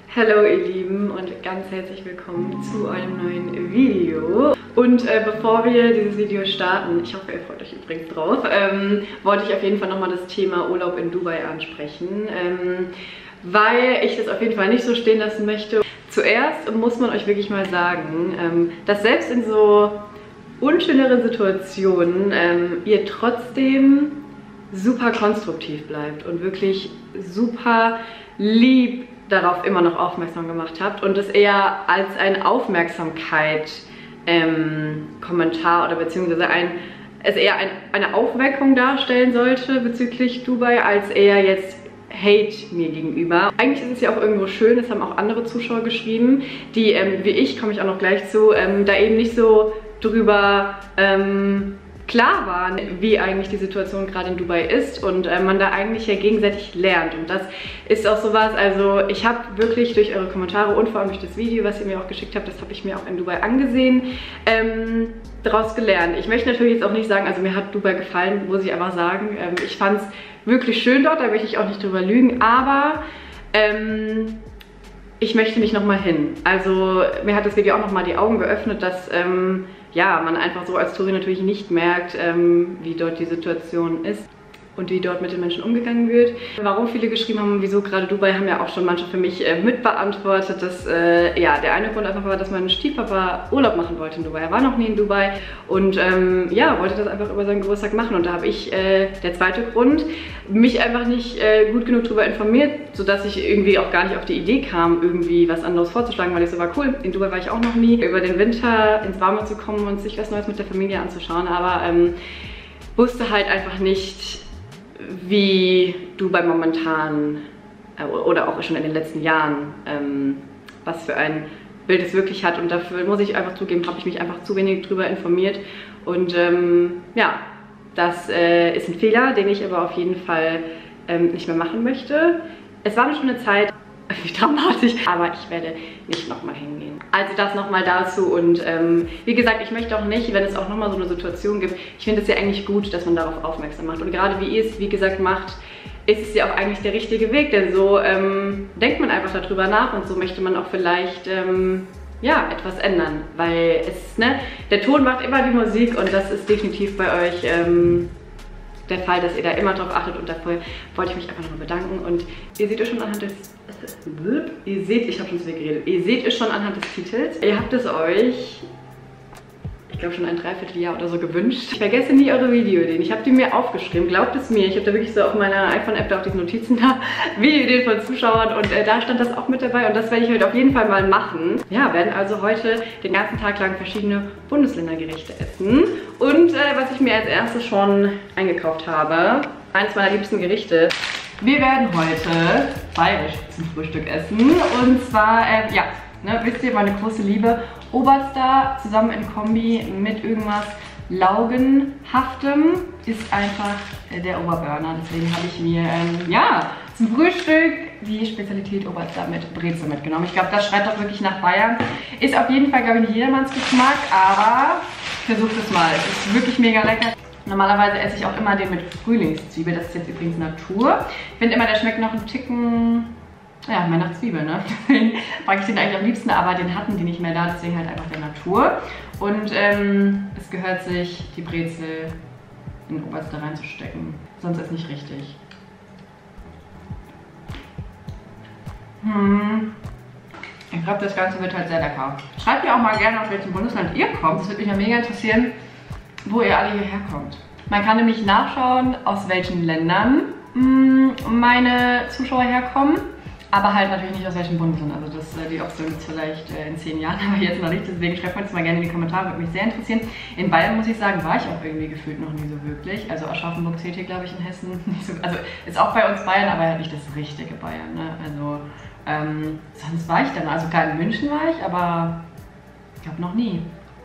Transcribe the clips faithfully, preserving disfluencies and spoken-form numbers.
Hallo ihr Lieben und ganz herzlich willkommen zu einem neuen Video. Und äh, bevor wir dieses Video starten, ich hoffe ihr freut euch übrigens drauf, ähm, wollte ich auf jeden Fall nochmal das Thema Urlaub in Dubai ansprechen, ähm, weil ich das auf jeden Fall nicht so stehen lassen möchte. Zuerst muss man euch wirklich mal sagen, ähm, dass selbst in so unschöneren Situationen ähm, ihr trotzdem super konstruktiv bleibt und wirklich super lieb darauf immer noch aufmerksam gemacht habt und es eher als ein Aufmerksamkeit ähm, Kommentar oder beziehungsweise ein, es eher ein, eine Aufweckung darstellen sollte bezüglich Dubai, als eher jetzt Hate mir gegenüber. Eigentlich ist es ja auch irgendwo schön, das haben auch andere Zuschauer geschrieben, die ähm, wie ich, komme ich auch noch gleich zu, ähm, da eben nicht so drüber ähm, klar waren, wie eigentlich die Situation gerade in Dubai ist und äh, man da eigentlich ja gegenseitig lernt. Und das ist auch sowas, also ich habe wirklich durch eure Kommentare und vor allem durch das Video, was ihr mir auch geschickt habt, das habe ich mir auch in Dubai angesehen, ähm, daraus gelernt. Ich möchte natürlich jetzt auch nicht sagen, also mir hat Dubai gefallen, muss ich einfach sagen. Ähm, ich fand es wirklich schön dort, da möchte ich auch nicht drüber lügen, aber ähm, ich möchte nicht nochmal hin. Also mir hat das Video auch nochmal die Augen geöffnet, dass ähm, ja, man einfach so als Touri natürlich nicht merkt, ähm, wie dort die Situation ist und wie dort mit den Menschen umgegangen wird. Warum viele geschrieben haben, wieso gerade Dubai, haben ja auch schon manche für mich äh, mitbeantwortet, dass äh, ja, der eine Grund einfach war, dass mein Stiefpapa Urlaub machen wollte in Dubai. Er war noch nie in Dubai und ähm, ja, wollte das einfach über seinen Geburtstag machen. Und da habe ich, äh, der zweite Grund, mich einfach nicht äh, gut genug darüber informiert, sodass ich irgendwie auch gar nicht auf die Idee kam, irgendwie was anderes vorzuschlagen, weil ich so war, cool, in Dubai war ich auch noch nie, über den Winter ins Warme zu kommen und sich was Neues mit der Familie anzuschauen, aber ähm, wusste halt einfach nicht, wie Dubai momentan äh, oder auch schon in den letzten Jahren, ähm, was für ein Bild es wirklich hat. Und dafür muss ich einfach zugeben, habe ich mich einfach zu wenig drüber informiert. Und ähm, ja, das äh, ist ein Fehler, den ich aber auf jeden Fall ähm, nicht mehr machen möchte. Es war eine schöne Zeit, wie dramatisch, aber ich werde nicht nochmal hingehen. Also das nochmal dazu und ähm, wie gesagt, ich möchte auch nicht, wenn es auch nochmal so eine Situation gibt, ich finde es ja eigentlich gut, dass man darauf aufmerksam macht und gerade wie ihr es, wie gesagt, macht, ist es ja auch eigentlich der richtige Weg, denn so ähm, denkt man einfach darüber nach und so möchte man auch vielleicht ähm, ja, etwas ändern, weil es, ne, der Ton macht immer die Musik und das ist definitiv bei euch ähm, der Fall, dass ihr da immer drauf achtet und dafür wollte ich mich einfach nochmal bedanken und ihr seht es schon anhand des ihr seht, ich habe schon zu viel geredet, ihr seht es schon anhand des Titels, ihr habt es euch, ich glaube schon ein Dreivierteljahr oder so gewünscht. Ich vergesse nie eure Videoideen, ich habe die mir aufgeschrieben, glaubt es mir, ich habe da wirklich so auf meiner iPhone-App da auch die Notizen da, Videoideen von Zuschauern und äh, da stand das auch mit dabei und das werde ich heute auf jeden Fall mal machen. Ja, werden also heute den ganzen Tag lang verschiedene Bundesländergerichte essen und äh, was ich mir als erstes schon eingekauft habe, eines meiner liebsten Gerichte. Wir werden heute bayerisch zum Frühstück essen und zwar, äh, ja, ne, wisst ihr, meine große Liebe, Oberster zusammen in Kombi mit irgendwas Laugenhaftem ist einfach äh, der Oberburner. Deswegen habe ich mir, ähm, ja, zum Frühstück die Spezialität Oberster mit Brezel mitgenommen. Ich glaube, das schreit doch wirklich nach Bayern. Ist auf jeden Fall, glaube ich, nicht jedermanns Geschmack, aber versucht es mal. Es ist wirklich mega lecker. Normalerweise esse ich auch immer den mit Frühlingszwiebel, das ist jetzt übrigens Natur. Ich finde immer, der schmeckt noch einen Ticken, ja, mehr nach Zwiebel, ne? Deswegen mag ich den eigentlich am liebsten, aber den hatten die nicht mehr da, deswegen halt einfach der Natur. Und ähm, es gehört sich, die Brezel in den Oberster reinzustecken, sonst ist es nicht richtig. Hm. Ich glaube, das Ganze wird halt sehr lecker. Schreibt mir auch mal gerne, aus welchem Bundesland ihr kommt, das würde mich ja mega interessieren, wo ihr alle hierher kommt. Man kann nämlich nachschauen, aus welchen Ländern mh, meine Zuschauer herkommen, aber halt natürlich nicht aus welchem Bundesland. Also das, äh, die Option gibt es vielleicht äh, in zehn Jahren, aber jetzt noch nicht. Deswegen schreibt mir das mal gerne in die Kommentare, würde mich sehr interessieren. In Bayern, muss ich sagen, war ich auch irgendwie gefühlt noch nie so wirklich. Also Aschaffenburg zählt hier, glaube ich, in Hessen nicht so. Also ist auch bei uns Bayern, aber nicht das richtige Bayern. Ne? Also ähm, sonst war ich dann, also klar in München war ich, aber ich glaube noch nie.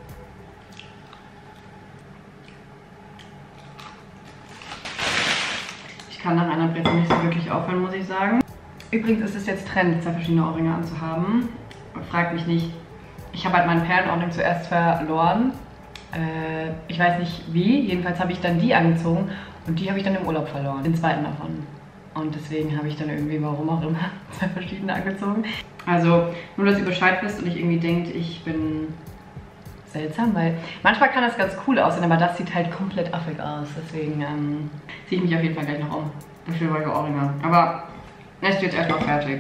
Ich kann nach einer Brezel nicht so wirklich aufhören, muss ich sagen. Übrigens ist es jetzt Trend, zwei verschiedene Ohrringe anzuhaben. Fragt mich nicht. Ich habe halt meinen Perlenohrring zuerst verloren. Äh, ich weiß nicht wie. Jedenfalls habe ich dann die angezogen und die habe ich dann im Urlaub verloren. Den zweiten davon. Und deswegen habe ich dann irgendwie, warum auch immer, zwei verschiedene angezogen. Also, nur dass ihr Bescheid wisst und nicht irgendwie denkt, ich bin seltsam, weil manchmal kann das ganz cool aussehen, aber das sieht halt komplett affig aus. Deswegen ähm, ziehe ich mich auf jeden Fall gleich noch um. Ich will euch auch immer. Aber es ist jetzt erstmal fertig.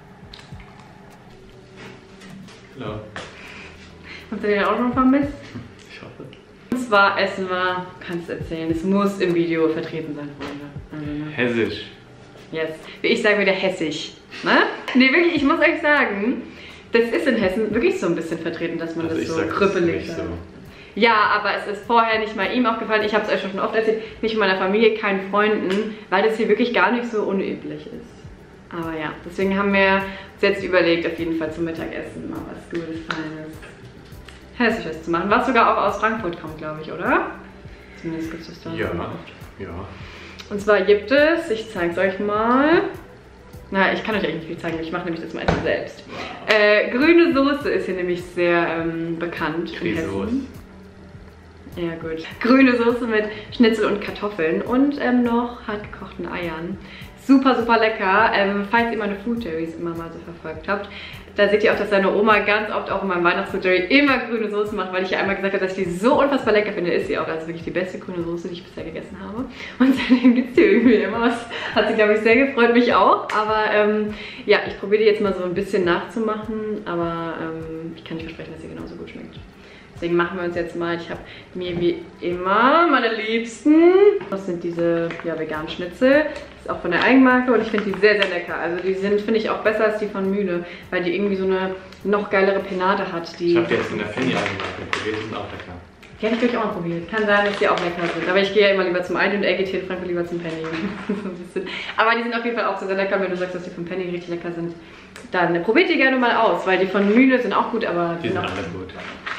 Hallo. Habt ihr den auch schon vermisst? Ich hoffe. Und zwar essen wir, kannst du erzählen, es muss im Video vertreten sein, Freunde. Also, ne? Hessisch. Yes. Wie ich sage wieder hessisch. Ne? Nee, wirklich, ich muss euch sagen, das ist in Hessen wirklich so ein bisschen vertreten, dass man Also das ich so sag krüppelig das sagt. nicht so. Ja, aber es ist vorher nicht mal ihm aufgefallen. Ich habe es euch schon oft erzählt, nicht in meiner Familie, keinen Freunden, weil das hier wirklich gar nicht so unüblich ist. Aber ja, deswegen haben wir uns jetzt überlegt, auf jeden Fall zum Mittagessen mal was Gutes, Feines, Hessisches zu machen. Was sogar auch aus Frankfurt kommt, glaube ich, oder? Zumindest gibt es das da. Ja, ja. Und zwar gibt es, ich zeige es euch mal. Na, ich kann euch eigentlich nicht viel zeigen, ich mache nämlich das meiste selbst. Äh, grüne Soße ist hier nämlich sehr ähm, bekannt in Hessen. Ja gut. Grüne Soße mit Schnitzel und Kartoffeln und ähm, noch hart gekochten Eiern. Super, super lecker. Ähm, falls ihr meine Food Diaries immer mal so verfolgt habt, da seht ihr auch, dass seine Oma ganz oft auch in meinem Weihnachtsfood Diary immer grüne Soße macht, weil ich ja einmal gesagt habe, dass ich die so unfassbar lecker finde. Ist sie auch. Also wirklich die beste grüne Soße, die ich bisher gegessen habe. Und seitdem gibt es die irgendwie immer was. Hat sie, glaube ich, sehr gefreut, mich auch. Aber ähm, ja, ich probiere die jetzt mal so ein bisschen nachzumachen. Aber ähm, ich kann nicht versprechen, dass sie genauso gut schmeckt. Deswegen machen wir uns jetzt mal, ich habe mir wie immer meine Liebsten, das sind diese ja, veganen Schnitzel, das ist auch von der Eigenmarke und ich finde die sehr, sehr lecker. Also die sind, finde ich, auch besser als die von Mühle, weil die irgendwie so eine noch geilere Penade hat. Die ich habe jetzt in der Penny Eigenmarke probiert, die sind auch lecker. Die habe ich wirklich auch mal probiert. Kann sein, dass die auch lecker sind. Aber ich gehe ja immer lieber zum Aldi und er geht hier in Frankfurt lieber zum Penny. So ein bisschen. Aber die sind auf jeden Fall auch sehr, sehr lecker. Wenn du sagst, dass die von Penny richtig lecker sind, dann probiert die gerne mal aus, weil die von Mühle sind auch gut, aber Die sind auch alle gut.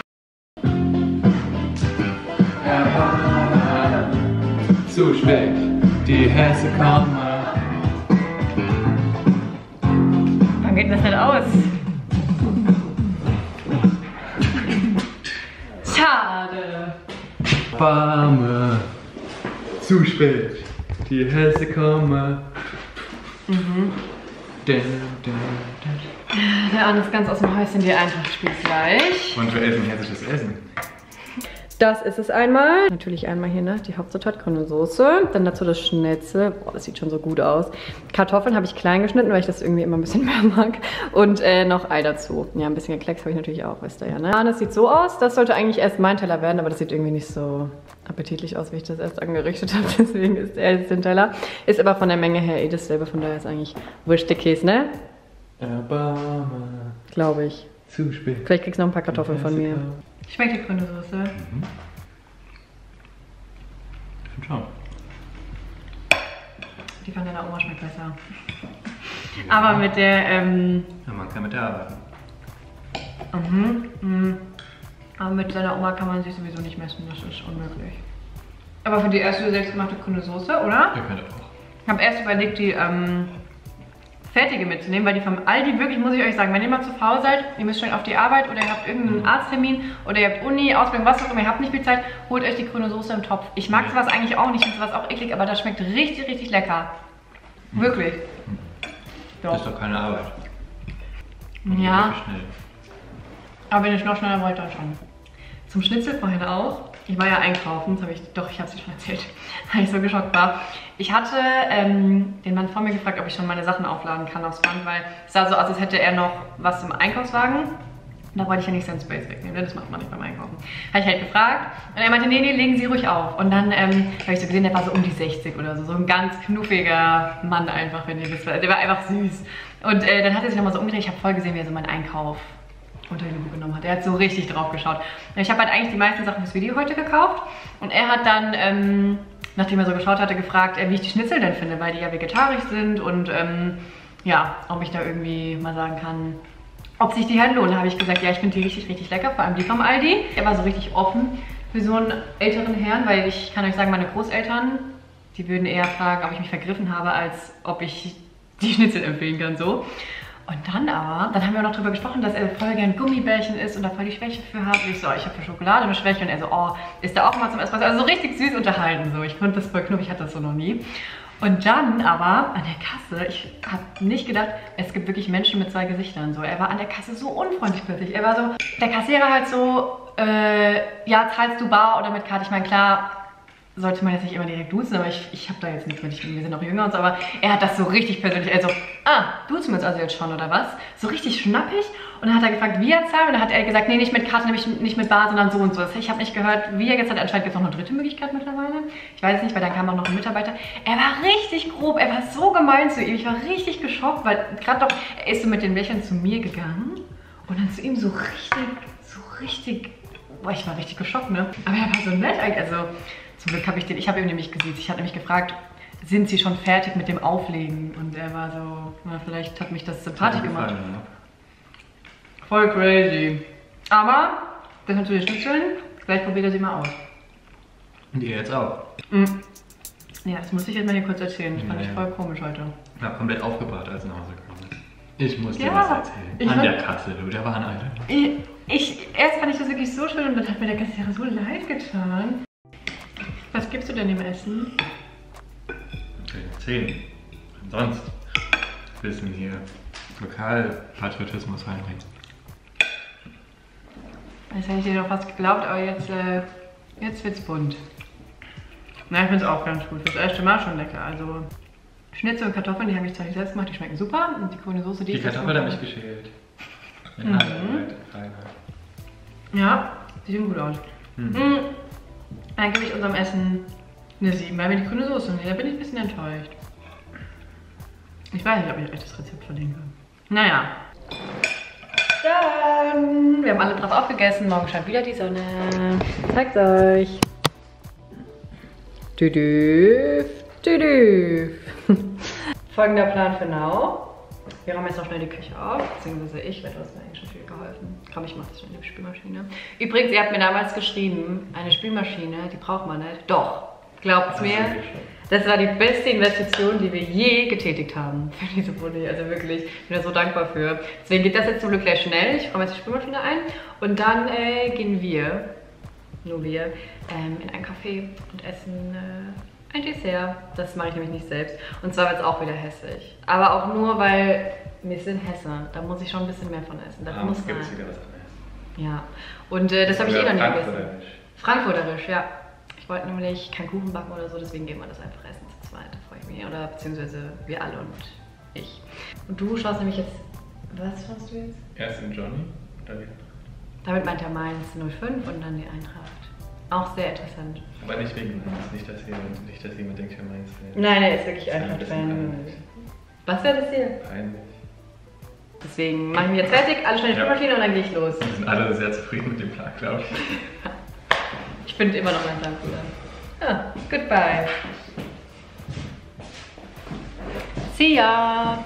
Zu spät, die Hesse kommen. Wann geht das denn aus? Schade. Warme. Zu spät, die Hesse kommen. Mhm. Dun, dun, dun. Der Arne ist ganz aus dem Häuschen, die Eintracht spielt gleich. Und wir essen hessisches Essen. Das ist es einmal. Natürlich einmal hier, ne? Die Hauptzutat, grüne Soße. Dann dazu das Schnitzel. Boah, das sieht schon so gut aus. Kartoffeln habe ich klein geschnitten, weil ich das irgendwie immer ein bisschen mehr mag. Und äh, noch Ei dazu. Ja, ein bisschen gekleckst habe ich natürlich auch, wisst ihr ja, ne? Das sieht so aus. Das sollte eigentlich erst mein Teller werden, aber das sieht irgendwie nicht so appetitlich aus, wie ich das erst angerichtet habe. Deswegen ist er jetzt den Teller. Ist aber von der Menge her eh dasselbe. Von daher ist eigentlich wurscht der Käse, ne? Erbarme. Glaube ich. Zu spät. Vielleicht kriegst du noch ein paar Kartoffeln von mir. Schmeckt die grüne Soße? Mhm. Ich finde schon. Die von deiner Oma schmeckt besser. Ja. Aber mit der, ähm... Ja, man kann mit der arbeiten. Mhm, mhm. Aber mit seiner Oma kann man sich sowieso nicht messen, das ist unmöglich. Aber für die erste selbstgemachte grüne Soße, oder? Ihr könnt auch. Ich habe erst überlegt, die, ähm... fertige mitzunehmen, weil die vom Aldi wirklich, muss ich euch sagen, wenn ihr mal zu faul seid, ihr müsst schon auf die Arbeit oder ihr habt irgendeinen Arzttermin oder ihr habt Uni, Ausbildung, was auch immer, ihr habt nicht viel Zeit, holt euch die grüne Soße im Topf. Ich mag sowas eigentlich auch nicht, ich finde sowas auch eklig, aber das schmeckt richtig, richtig lecker. Wirklich. Das ist doch keine Arbeit. Ja. Schnell. Aber wenn ich noch schneller wollt, dann schon. Zum Schnitzel vorhin auch. Ich war ja einkaufen, das habe ich, doch, ich habe es dir schon erzählt, weil ich so geschockt war. Ich hatte ähm, den Mann vor mir gefragt, ob ich schon meine Sachen aufladen kann aufs Band, weil es sah so aus, als hätte er noch was im Einkaufswagen. Und da wollte ich ja nicht seinen Space wegnehmen, das macht man nicht beim Einkaufen. Habe ich halt gefragt und er meinte, nee, nee, legen Sie ruhig auf. Und dann ähm, habe ich so gesehen, der war so um die sechzig oder so, so ein ganz knuffiger Mann einfach, wenn ihr wisst. Der war einfach süß. Und äh, dann hat er sich nochmal so umgedreht, ich habe voll gesehen, wie er so meinen Einkauf unter die Lupe genommen hat. Er hat so richtig drauf geschaut. Und ich habe halt eigentlich die meisten Sachen fürs Video heute gekauft. Und er hat dann, ähm, nachdem er so geschaut hatte, gefragt, äh, wie ich die Schnitzel denn finde, weil die ja vegetarisch sind und ähm, ja, ob ich da irgendwie mal sagen kann, ob sich die halt lohnen. Da habe ich gesagt, ja, ich finde die richtig, richtig lecker, vor allem die vom Aldi. Er war so richtig offen für so einen älteren Herrn, weil ich kann euch sagen, meine Großeltern, die würden eher fragen, ob ich mich vergriffen habe, als ob ich die Schnitzel empfehlen kann, so. Und dann aber, dann haben wir auch noch darüber gesprochen, dass er voll gern Gummibärchen isst und da voll die Schwäche für hat. Und ich so, ich habe für Schokolade eine Schwäche und er so, oh, ist da auch mal zum Espresso. Also so richtig süß unterhalten so. Ich fand das voll knuffig, ich hatte das so noch nie. Und dann aber an der Kasse, ich habe nicht gedacht, es gibt wirklich Menschen mit zwei Gesichtern. So, er war an der Kasse so unfreundlich plötzlich. Er war so, der Kassierer halt so, äh, ja, zahlst du bar oder mit Karte? Ich meine, klar, sollte man jetzt nicht immer direkt duzen, aber ich, ich habe da jetzt nichts mit, ich, wir sind noch jünger und so, aber er hat das so richtig persönlich, also, ah, duzen wir uns also jetzt schon oder was? So richtig schnappig und dann hat er gefragt, wie er zahlt und dann hat er gesagt, nee, nicht mit Karte, nämlich nicht mit bar, sondern so und so. Ich habe nicht gehört, wie er jetzt hat, anscheinend gibt es noch eine dritte Möglichkeit mittlerweile, ich weiß es nicht, weil dann kam auch noch ein Mitarbeiter. Er war richtig grob, er war so gemein zu ihm, ich war richtig geschockt, weil gerade doch, er ist so mit den Lächeln zu mir gegangen und dann zu ihm so richtig, so richtig, boah, ich war richtig geschockt, ne? Aber er war so nett eigentlich, also zum Glück habe ich den, ich habe ihn nämlich gesiezt. Ich habe nämlich gefragt, sind Sie schon fertig mit dem Auflegen? Und er war so, na, vielleicht hat mich das sympathisch gemacht. Gefallen, ne? Voll crazy. Aber, das sind natürlich Schnitzeln. Gleich probiert er sie mal aus. Und ihr jetzt auch. Mhm. Ja, das muss ich jetzt mal hier kurz erzählen. Das fand Nee. ich voll komisch heute. Ich war komplett aufgebracht, als er nach Hause kam. Ich muss dir Ja, was erzählen. ich An fand- der Kasse, du, der war ein Alter. Ich, ich, erst fand ich das wirklich so schön und dann hat mir der Kassierer so leid getan. Was gibst du denn im Essen? Okay, zehn. Sonst bisschen hier Lokalpatriotismus reinbringen. Das hätte ich dir doch fast geglaubt, aber jetzt, äh, jetzt wird's bunt. Na, ich finde es auch ganz gut. Fürs erste Mal schon lecker. Also Schnitzel und Kartoffeln, die habe ich zwar nicht selbst gemacht, die schmecken super. Und die grüne Soße, die Die ist jetzt Kartoffel noch- habe ich geschält. Mit Mhm. Handarbeit, Feinheit. Ja, sieht gut aus. Mhm. Mhm. Dann gebe ich unserem Essen eine sieben, weil wir die grüne Soße nehmen. Da bin ich ein bisschen enttäuscht. Ich weiß nicht, ob ich euch das Rezept verlinke. Naja. Dann, wir haben alle brav aufgegessen. Morgen scheint wieder die Sonne. Zeigt's euch. Düdüf, düdüf. Folgender Plan für now. Wir räumen jetzt noch schnell die Küche auf, beziehungsweise ich, weil du hast mir eigentlich schon viel geholfen. Komm, ich mach das schon in die Spülmaschine. Übrigens, ihr habt mir damals geschrieben, eine Spülmaschine, die braucht man nicht. Doch, glaubt's mir, das war die beste Investition, die wir je getätigt haben für diese Wohnung. Also wirklich, ich bin da so dankbar für. Deswegen geht das jetzt zum Glück gleich schnell. Ich räume jetzt die Spülmaschine ein und dann äh, gehen wir, nur wir, ähm, in ein Café und essen äh, ein Dessert. Das mache ich nämlich nicht selbst. Und zwar wird es auch wieder hässlich. Aber auch nur, weil wir sind Hesse. Da muss ich schon ein bisschen mehr von essen. Das muss Abends gibt es sein. wieder was anderes. Ja. Und äh, das habe ich eh noch nie gegessen. Frankfurterisch. Frankfurterisch, ja. Ich wollte nämlich keinen Kuchen backen oder so, deswegen gehen wir das einfach essen zu zweit. Da freue ich mich. Oder beziehungsweise wir alle und ich. Und du schaust nämlich jetzt. Was schaust du jetzt? Erst in Johnny, dann wieder. Damit meint er Mainz null fünf und dann die Eintracht. Auch sehr interessant. Aber nicht wegen Mainz, nicht, dass ihr, nicht, dass jemand denkt, ich bin Mainz-Fan. Nein, er ist wirklich Das ist ein Eintracht-Fan. bisschen peinlich. Was wäre das hier? Peinlich. Deswegen machen wir jetzt fertig, alle schnell in die Ja. Spülmaschine und dann gehe ich los. Wir sind alle sehr zufrieden mit dem Plan, glaube ich. Ich finde immer noch meinen Frankfurter. Ah, goodbye. See ya.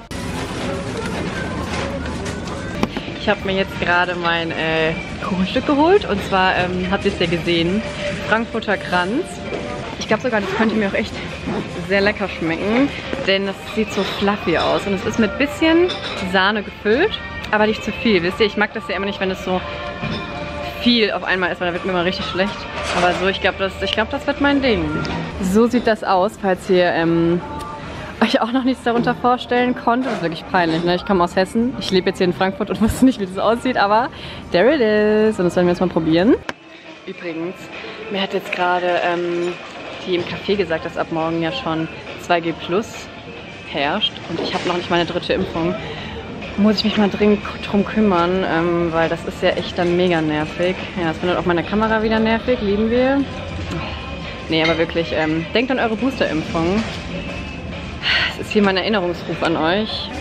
Ich habe mir jetzt gerade mein äh, Kuchenstück geholt und zwar ähm, habt ihr es ja gesehen, Frankfurter Kranz. Ich glaube sogar, das könnte mir auch echt sehr lecker schmecken, denn das sieht so fluffy aus und es ist mit bisschen Sahne gefüllt, aber nicht zu viel. Wisst ihr, ich mag das ja immer nicht, wenn es so viel auf einmal ist, weil da wird mir immer richtig schlecht. Aber so, ich glaube, das, ich glaub, das wird mein Ding. So sieht das aus, falls ihr ähm, euch auch noch nichts darunter vorstellen konnte. Das ist wirklich peinlich, ne? Ich komme aus Hessen. Ich lebe jetzt hier in Frankfurt und wusste nicht, wie das aussieht, aber there it is. Und das werden wir jetzt mal probieren. Übrigens, mir hat jetzt gerade ähm, die im Café gesagt, dass ab morgen ja schon zwei G plus herrscht. Und ich habe noch nicht meine dritte Impfung. Muss ich mich mal dringend drum kümmern, ähm, weil das ist ja echt dann mega nervig. Ja, das findet auch meine Kamera wieder nervig, lieben wir. Nee, aber wirklich, ähm, denkt an eure Boosterimpfung. Das ist hier mein Erinnerungsruf an euch.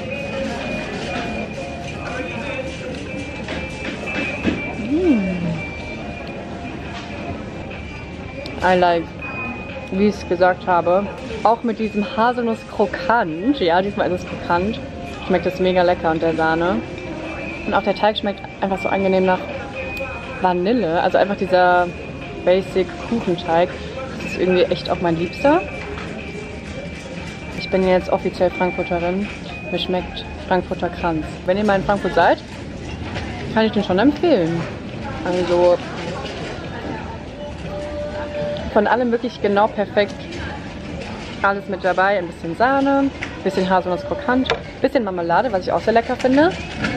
Mm. I like, wie ich es gesagt habe. Auch mit diesem Haselnuss-Krokant. Ja, diesmal ist es krokant. Schmeckt es mega lecker und der Sahne. Und auch der Teig schmeckt einfach so angenehm nach Vanille. Also einfach dieser Basic Kuchenteig. Das ist irgendwie echt auch mein Liebster. Ich bin jetzt offiziell Frankfurterin. Mir schmeckt Frankfurter Kranz. Wenn ihr mal in Frankfurt seid, kann ich den schon empfehlen. Also von allem wirklich genau perfekt. Alles mit dabei, ein bisschen Sahne, ein bisschen Haselnuss-Krokant, ein bisschen Marmelade, was ich auch sehr lecker finde.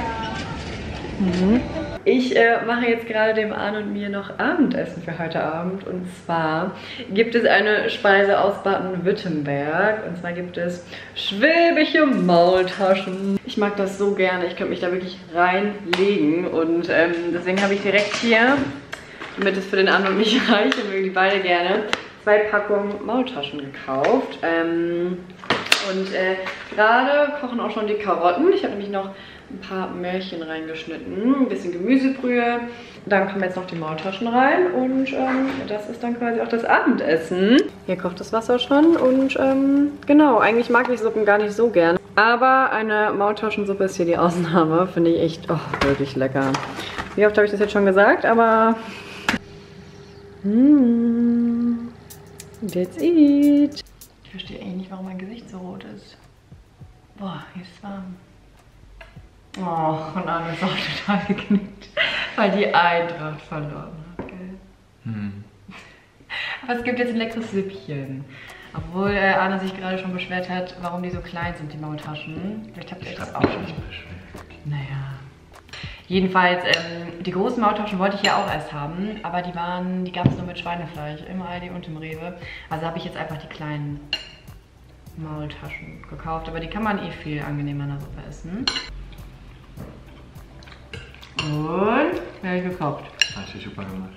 Mhm. Ich äh, mache jetzt gerade dem Arne und mir noch Abendessen für heute Abend. Und zwar gibt es eine Speise aus Baden-Württemberg. Und zwar gibt es schwäbische Maultaschen. Ich mag das so gerne. Ich könnte mich da wirklich reinlegen. Und ähm, deswegen habe ich direkt hier, damit es für den Arne und mich reicht, und mögen die beide gerne, zwei Packungen Maultaschen gekauft. Ähm, und äh, gerade kochen auch schon die Karotten. Ich habe nämlich noch ein paar Möhrchen reingeschnitten, ein bisschen Gemüsebrühe. Dann kommen jetzt noch die Maultaschen rein und ähm, das ist dann quasi auch das Abendessen. Hier kocht das Wasser schon und ähm, genau, eigentlich mag ich Suppen gar nicht so gern. Aber eine Maultaschensuppe ist hier die Ausnahme, finde ich echt oh, wirklich lecker. Wie oft habe ich das jetzt schon gesagt, aber mm, let's eat. Ich verstehe eigentlich nicht, warum mein Gesicht so rot ist. Boah, hier ist es warm. Oh, und Arne ist auch total geknickt, weil die Eintracht verloren hat, gell? Hm. Aber es gibt jetzt ein leckeres Süppchen. Obwohl äh, Arne sich gerade schon beschwert hat, warum die so klein sind, die Maultaschen. Vielleicht habt ihr euch das auch schon beschwert. Naja. Jedenfalls, ähm, die großen Maultaschen wollte ich ja auch erst haben, aber die waren, die gab es nur mit Schweinefleisch, im Aldi und im Rewe. Also habe ich jetzt einfach die kleinen Maultaschen gekauft, aber die kann man eh viel angenehmer in der Suppe essen. Und wer habe ich gekauft? Hast du super gemacht.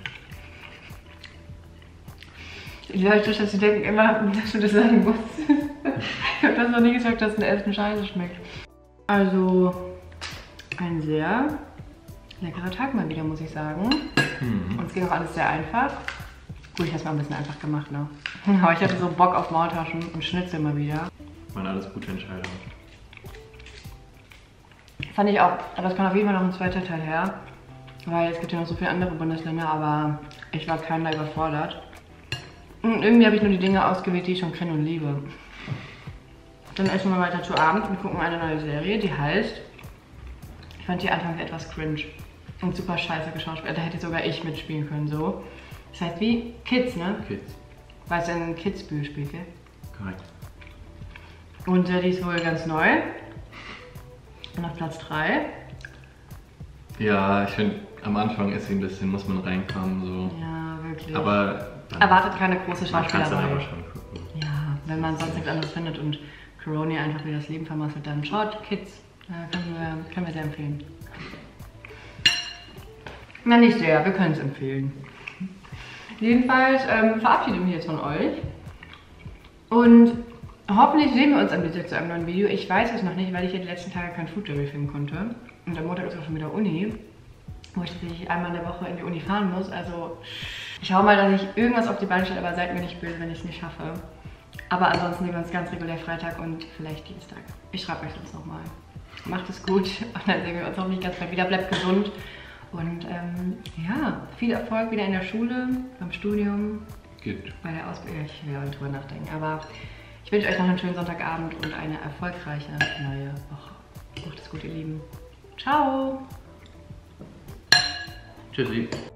Die Leute, dass sie denken immer, dass du das sagen musst. Ich habe das noch nie gesagt, dass ein Essen scheiße schmeckt. Also ein sehr leckerer Tag mal wieder, muss ich sagen. Mhm. Und es ging auch alles sehr einfach. Gut, ich habe es mal ein bisschen einfach gemacht, ne? Aber ich hatte so Bock auf Maultaschen und Schnitzel mal wieder. Waren alles gute Entscheidungen. Fand ich auch, aber es kann auf jeden Fall noch ein zweiter Teil her, weil es gibt ja noch so viele andere Bundesländer, aber ich war keiner überfordert. Und irgendwie habe ich nur die Dinge ausgewählt, die ich schon kenne und liebe. Dann essen wir weiter zu Abend und gucken eine neue Serie, die heißt, ich fand die anfangs etwas cringe und super scheiße geschauspielt, da hätte sogar ich mitspielen können, so. Das heißt wie Kids, ne? Kids. Weil es ein Kids-Bühl spielt, gell? Korrekt. Und äh, die ist wohl ganz neu. Und auf Platz drei. Ja, ich finde, am Anfang ist sie ein bisschen, muss man reinkommen, so. Ja, wirklich. Aber erwartet keine große Schauspielerei. Man aber schon gucken. Ja, wenn man sonst nichts anderes findet und Coroni einfach wieder das Leben vermasselt, dann schaut Kids. Äh, können, wir, können wir sehr empfehlen. Na, nicht sehr, wir können es empfehlen. Jedenfalls ähm, verabschiede ich mich jetzt von euch. Und hoffentlich sehen wir uns am Dienstag zu einem neuen Video. Ich weiß es noch nicht, weil ich ja die letzten Tage kein Food-Derby filmen konnte. Und am Montag ist auch schon wieder Uni, wo ich tatsächlich einmal in der Woche in die Uni fahren muss. Also ich schaue mal, dass ich irgendwas auf die Beine stelle, aber seid mir nicht böse, wenn ich es nicht schaffe. Aber ansonsten sehen wir uns ganz regulär Freitag und vielleicht Dienstag. Ich schreibe euch sonst nochmal. Macht es gut und dann sehen wir uns hoffentlich ganz bald wieder. Bleibt gesund und ähm, ja, viel Erfolg wieder in der Schule, beim Studium, Gut. Bei der Ausbildung. Ich will auch drüber nachdenken, aber ich wünsche euch noch einen schönen Sonntagabend und eine erfolgreiche neue Woche. Macht es gut, ihr Lieben. Ciao! Tschüssi.